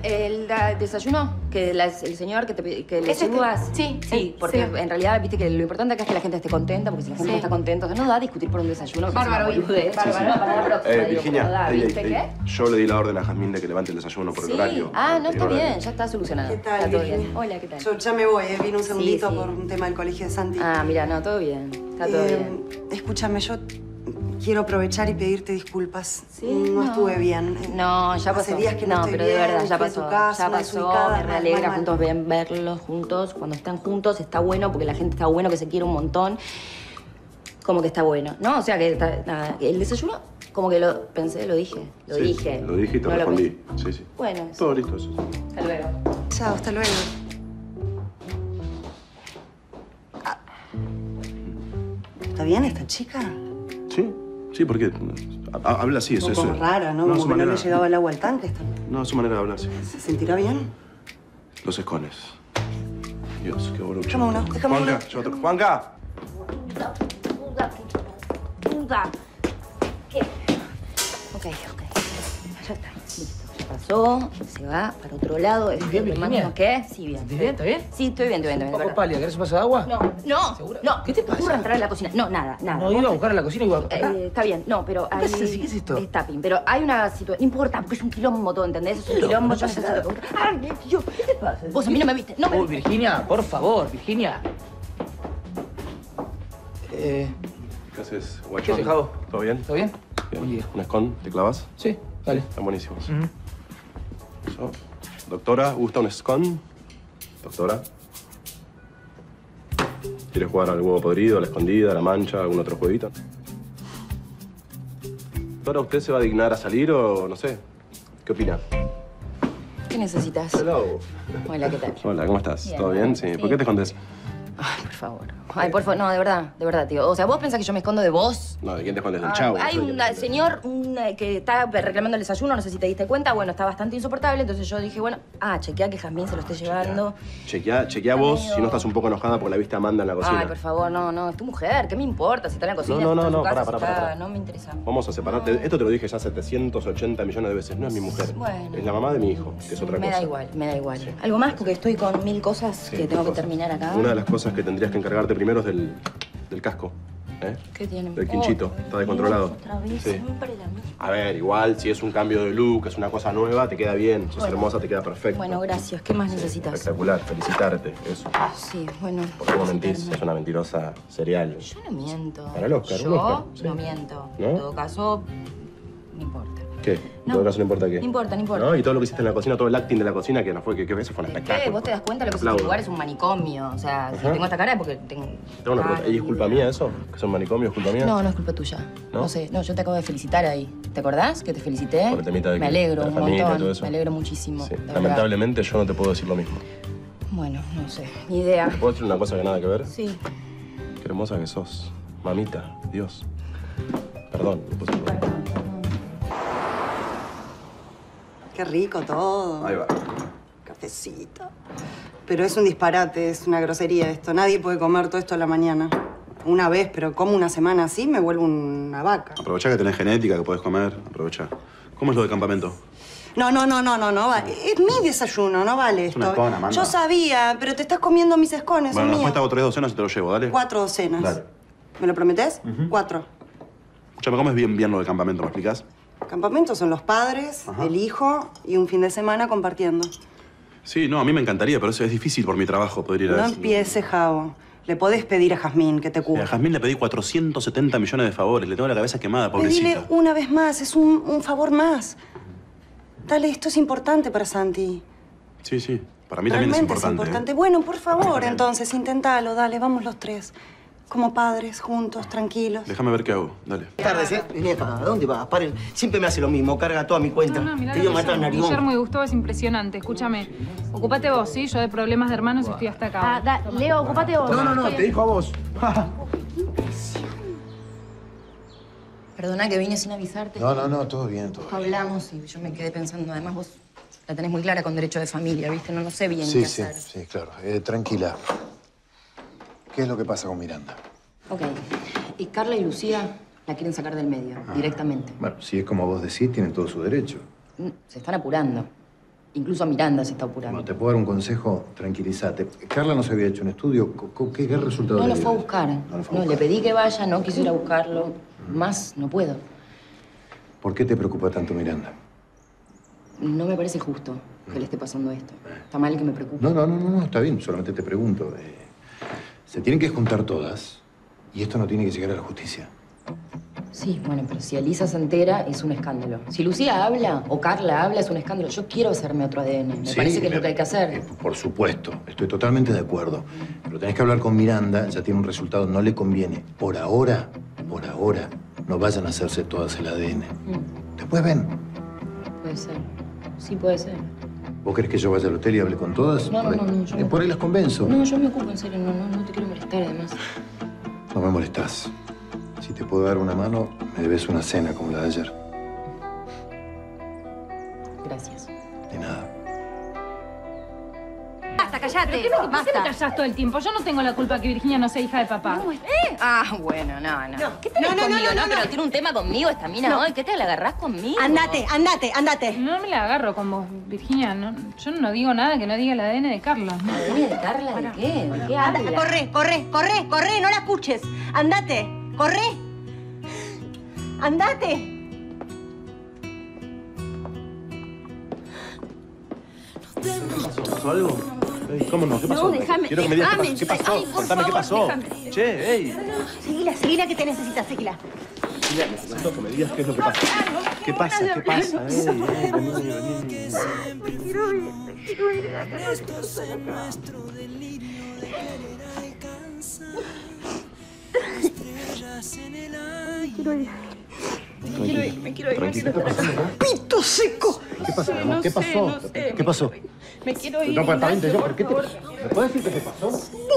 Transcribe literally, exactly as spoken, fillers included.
el da- desayuno, que la- el señor que, te, que le ¿Es este? sirvas. Sí, sí, porque sí. en realidad, viste que lo importante acá es que la gente esté contenta, porque si la gente Sí. no está contenta, o sea, no da a discutir por un desayuno. Bárbaro, que es una boludez. bárbaro. Sí, sí. Para la próxima, Eh, digo, Virginia, como da, ey, ¿viste ey, qué? ey, yo le di la orden a Jazmín de que levante el desayuno por Sí. el horario. Ah, no, El está horario. bien, ya está solucionado. ¿Qué tal, Está todo Virginia? bien. Hola, ¿qué tal? Yo ya me voy, eh. Vine un segundito sí. por un tema del colegio de Santi. Ah, mira, no, todo bien. Está todo Eh, bien. Escúchame, yo quiero aprovechar y pedirte disculpas. Sí, no, no. estuve bien. No, ya pasó. Hace días que no, no estoy pero bien, de verdad, ya fui a tu pasó. casa, Ya una pasó, desubicada, me mal, realegra mal, mal. juntos ven verlos juntos. Cuando están juntos está bueno porque la gente está bueno, que se quiere un montón. Como que está bueno, ¿no? O sea que está, nada, el desayuno, como que lo pensé, lo dije. Lo Sí, dije. Lo dije y te No lo respondí. pensé. Sí, sí. Bueno, eso. Todo listo, eso. Hasta luego. Chao, hasta luego. Ah. ¿Está bien esta chica? Sí, sí, porque ha- habla así, eso Un eso. poco rara, ¿no? No, Como su que no manera, le llegaba el agua al tanque. Esta... no, su manera de hablar, sí. ¿Se sentirá bien? Los escones. Dios, qué boludo. Déjame uno, déjame Juanca, uno. yo otro. ¡Juanca! ¿Qué? Ok, ok. Ya está, listo. Ya pasó, se va para otro lado. Es bien, mi hermano, Virginia? ¿qué? Sí, bien. ¿Estás bien? ¿Estás bien? Sí, estoy bien, estoy bien, Un estoy poco bien. pálida. ¿Querés un vaso de agua? No, no, ¿Segura? no. ¿Qué te pasa? ocurre entrar a la cocina. No, nada, nada. No, iba a buscar a la cocina y iba a... acá. Eh, está bien, no, pero hay... ¿Qué haces así? ¿Qué es esto? Es tapping, pero hay una situación... No importa, porque es un quilombo todo, ¿entendés? Es un Pero, quilombo, no yo pasa necesito... nada. ¡Ay, Dios! ¿Qué te pasa? Vos a mí no me viste, no me Uy, Virginia, por favor, Virginia. Eh, ¿Qué haces, ¿Qué guachón? haces, Javo? ¿Todo bien? ¿Todo bien? Bien. Buen día. ¿Un escon? ¿Te clavas? Sí, dale. Están buenísimos. Ujú. Eso. Doctora, ¿gusta un scone? Doctora. ¿Quieres jugar al huevo podrido, a la escondida, a la mancha, algún otro jueguito? Doctora, ¿usted se va a dignar a salir o no sé? ¿Qué opina? ¿Qué necesitas? Hello. Hola, ¿qué tal? Hola, ¿cómo estás? Bien. ¿Todo bien? Sí. Sí. ¿Por qué te escondes? Ay, por favor. Ay, por favor, no, de verdad, de verdad, tío. O sea, ¿vos pensás que yo me escondo de vos? No, ¿de quién te escondes? Del Ah, chavo. hay no sé de un quién te escondes. señor un, eh, que está reclamando el desayuno, no sé si te diste cuenta. Bueno, está bastante insoportable, entonces yo dije, bueno, ah, chequea que Jazmín se lo esté llevando. Chequea, chequea Está vos medio- si no estás un poco enojada porque la viste a Amanda en la cocina. Ay, por favor, no, no, es tu mujer, ¿qué me importa? Si está en la cocina, No, no, si está en no, su no, casa, pará, si pará, está- pará, pará. No me interesa. Vamos a separarte. Esto te lo dije ya setecientos ochenta millones de veces. No es mi mujer. Bueno. Es la mamá de mi hijo, que es otra me cosa. da igual, me da igual. ¿Algo más? Porque estoy con mil cosas Sí, que tengo que cosas. terminar acá. Una de las cosas que tendrías que encargarte primero es del, del casco. ¿Eh? ¿Qué tiene? Del quinchito. Oh, Está descontrolado. Dios, otra vez, Sí. siempre la misma. A ver, igual, si es un cambio de look, es una cosa nueva, te queda bien. Sos Bueno. hermosa, te queda perfecto. Bueno, gracias. ¿Qué más Sí, necesitas? espectacular, felicitarte. Eso. Sí, bueno. ¿Por qué vos mentís? felicitarme. Es una mentirosa serial. Yo no miento. Para el Oscar, un Yo Oscar, sí. no miento. ¿No? En todo caso, no importa. ¿Qué? En No. todo caso no importa qué. No importa, no importa. ¿No? Y todo lo que hiciste en la cocina, todo el acting de la cocina, que no fue, que, que eso fue un ¿Qué? espectáculo. ¿Vos te das cuenta lo que es este Aplaudo. lugar? Es un manicomio. O sea, si Ajá. tengo esta cara es porque tengo... Tengo una pregunta. ¿Y es culpa mía eso? ¿Que son manicomios? ¿Culpa mía? No, no es culpa tuya. ¿No? No sé, no, yo te acabo de felicitar ahí. ¿Te acordás que te felicité? Por el temita de Me que- alegro de la un familia y montón. todo eso. Me alegro muchísimo. Sí. de verdad. Lamentablemente yo no te puedo decir lo mismo. Bueno, no sé, ni idea. ¿Te puedo decir una cosa que nada que ver? Sí. Qué hermosa que sos. Mamita, Dios. Perdón. me puse loco. Qué rico todo. Ahí va. Cafecito. Pero es un disparate, es una grosería esto. Nadie puede comer todo esto a la mañana. Una vez, pero como una semana así, me vuelvo una vaca. Aprovechá que tenés genética, que podés comer. Aprovechá. ¿Cómo es lo de campamento? No, no, no, no, no, no vale. Es mi desayuno, no vale Es un esto. escone, Amanda. Yo sabía, pero te estás comiendo mis escones, Bueno, son después míos. te hago tres docenas y te lo llevo, dale. Cuatro docenas. Dale. ¿Me lo prometés? Cuatro. Escuchame, ¿cómo es bien, bien lo del campamento? ¿Me explicás? Campamentos son los padres, Ajá. el hijo y un fin de semana compartiendo. Sí, no, a mí me encantaría, pero eso es difícil por mi trabajo poder ir a No eso. empieces, Javo. Le podés pedir a Jazmín que te A cubra. Jazmín le pedí cuatrocientos setenta millones de favores. Le tengo la cabeza quemada, pobrecita. Pedile una vez más, es un, un favor más. Dale, esto es importante para Santi. Sí, sí. Para mí también es Realmente importante. es importante. ¿eh? Bueno, por favor, entonces, intentalo, dale, vamos los tres. Como padres, juntos, tranquilos. Déjame ver qué hago. Dale. Buenas tardes, ¿eh? Nieta, ¿a dónde vas? Paren, siempre me hace lo mismo, carga toda mi cuenta. No, no, mirá Te lo dio que matar hizo narigón. Guillermo y Gustavo es impresionante. Escúchame, ocupate vos, ¿sí? Yo de problemas de hermanos estoy hasta acá. Ah, da- Leo, ocupate vos. No, no, no, Estoy- te dijo a vos. Perdona que vine sin avisarte. No, no, no, todo bien, todo bien. Hablamos y yo me quedé pensando, además vos la tenés muy clara con derecho de familia, ¿viste? No, no sé bien Sí, qué sí, hacer. sí, claro. Eh, tranquila. ¿Qué es lo que pasa con Miranda? Ok. Y Carla y Lucía la quieren sacar del medio, directamente. Bueno, si es como vos decís, tienen todo su derecho. Mm, Se están apurando. Incluso Miranda se está apurando. Bueno, te puedo dar un consejo, tranquilízate. Carla no se había hecho un estudio. ¿Qué, qué resultado No le lo fue a dio? buscar. No lo fue a No, le buscar. pedí que vaya, no quiso ir a buscarlo. Más, no puedo. ¿Por qué te preocupa tanto Miranda? No me parece justo que le esté pasando esto. Está mal que me preocupe. No, no, no, no, no, está bien, solamente te pregunto. Eh, se tienen que juntar todas y esto no tiene que llegar a la justicia. Sí, bueno, pero si Elisa se entera, es un escándalo. Si Lucía habla o Carla habla, es un escándalo. Yo quiero hacerme otro A D N. Me Sí, parece que es lo que hay que eh, hacer. por supuesto, estoy totalmente de acuerdo. Pero tenés que hablar con Miranda, ya tiene un resultado, no le conviene. Por ahora, por ahora, no vayan a hacerse todas el A D N. Mm, Después ven. puede ser. Sí, puede ser. ¿Vos querés que yo vaya al hotel y hable con todas? No, no, Por ahí- no, no, yo eh, no. Por ahí las convenzo. No, yo me ocupo, en serio. No, no, no te quiero molestar, además. No me molestás. Si te puedo dar una mano, me debes una cena como la de ayer. Gracias. De nada. Basta, callate. ¿Pero qué me, ¿Por qué me Basta. callás todo el tiempo? Yo no tengo la culpa que Virginia no sea hija de papá. Ah, bueno, no, no. ¿Qué tenés No, no, no, conmigo? no, no, pero no. tiene un tema conmigo esta mina No. hoy. ¿Qué te la agarrás conmigo? Andate, andate, andate. No me la agarro con vos, Virginia. No, yo no digo nada que no diga el A D N de Carlos. ¿no? ¿A D N de Carla de qué? ¿De qué Anda, habla? corre, corre, corre, corre, no la escuches. Andate, corre. Andate. ¿Pasó algo? Ey, ¿cómo no? ¿Qué pasó? No, déjame, Quiero que me digas qué déjame. pasó. ¿Qué pasó? Ay, por Contame qué favor, pasó. déjame. Che, ey. Seguila, seguila que te necesitas, seguila. Mira, necesito que me digas qué es lo que pasa. ¿Qué pasa? ¿Qué pasa? Ey, ey, vení, vení. Quiero ir, me quiero ir, me quiero ir. ¡Pito seco! ¿Qué pasó? No ¿Qué sé, pasó? no sé, ¿Qué pasó? Me quiero ir. No, pues, está bien, Ignacio, yo, por ¿por qué te... favor. ¿Me puedes decir qué te pasó?